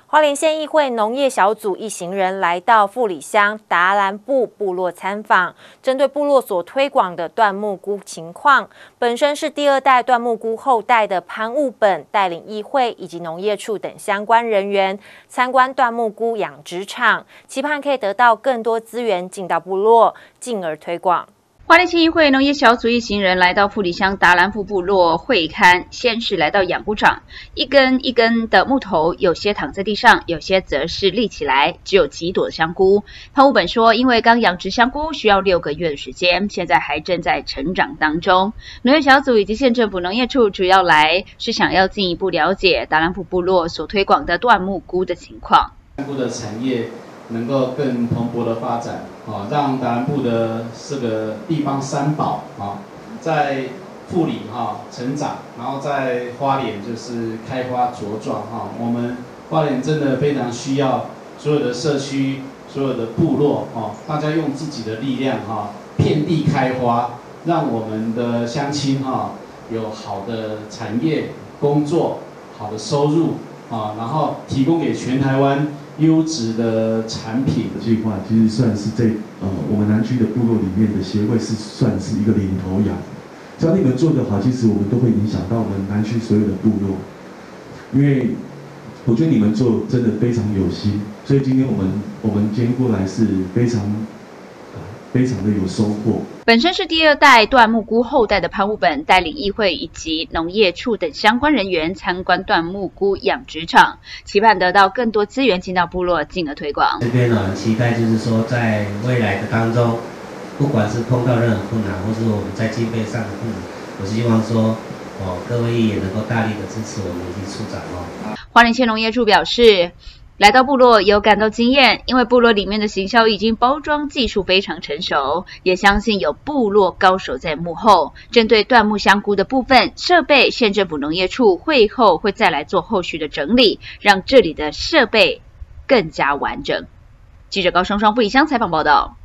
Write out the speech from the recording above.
花莲县议会农业小组一行人来到富里乡达兰部部落参访，针对部落所推广的椴木菇情况，本身是第二代椴木菇后代的潘务本带领议会以及农业处等相关人员参观椴木菇养殖场，期盼可以得到更多资源进到部落，进而推广。 花莲县议会农业小组一行人来到富里乡达兰部部落会勘，先是来到养菇场，一根一根的木头，有些躺在地上，有些则是立起来，只有几朵的香菇。潘务本说，因为刚养殖香菇需要6个月的时间，现在还正在成长当中。农业小组以及县政府农业处主要来是想要进一步了解达兰部部落所推广的椴木菇的情况。 香菇的产业能够更蓬勃的发展，让达兰部的这个地方三宝在富里成长，然后在花莲就是开花茁壮我们花莲真的非常需要所有的社区、所有的部落大家用自己的力量遍地开花，让我们的乡亲有好的产业工作、好的收入然后提供给全台湾优质的产品。 这句话其实算是在我们南区的部落里面的协会是算是一个领头羊。只要你们做得好，其实我们都会影响到我们南区所有的部落。因为我觉得你们做真的非常有心，所以今天我们今天过来是非常的有收获。 本身是第二代椴木菇后代的潘务本带领议会以及农业处等相关人员参观椴木菇养殖场，期盼得到更多资源进到部落，进而推广。 这边很期待，就是说在未来的当中，不管是碰到任何困难，或是我们在经费上的困难，我希望说各位议员能够大力的支持我们以及处长花莲县农业处表示，来到部落有感到惊艳，因为部落里面的行销已经包装技术非常成熟，也相信有部落高手在幕后。针对椴木香菇的部分设备，县政府农业处会后会再来做后续的整理，让这里的设备更加完整。记者高双双富里乡采访报道。